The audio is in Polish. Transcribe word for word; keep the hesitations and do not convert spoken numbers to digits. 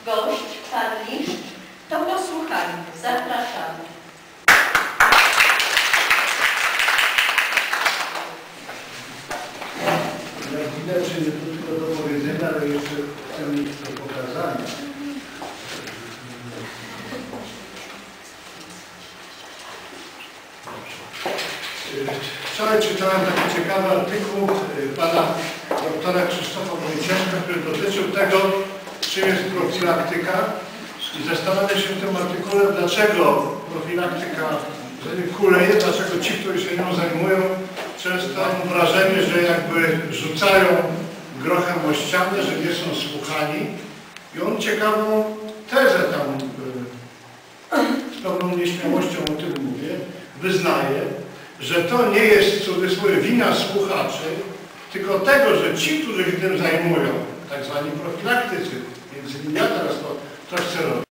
gość, pan Liszcz, to posłuchajmy. Zapraszamy. Jak widać, nie tylko do powiedzenia, ale jeszcze chcę mieć do pokazania. Wczoraj czytałem taki ciekawy artykuł pana doktora Krzysztofa Wojcieszka, który dotyczył tego, czym jest profilaktyka, i zastanawiam się w tym artykule, dlaczego profilaktyka kuleje, dlaczego ci, którzy się nią zajmują, często mam wrażenie, że jakby rzucają grochem o ścianę, że nie są słuchani. I on ciekawą tezę tam z pewną nieśmiałością o tym mówię, wyznaje, że to nie jest w cudzysłowie wina słuchaczy, tylko tego, że ci, którzy się tym zajmują, tak zwani profilaktycy, między innymi ja teraz to, to chcę robić.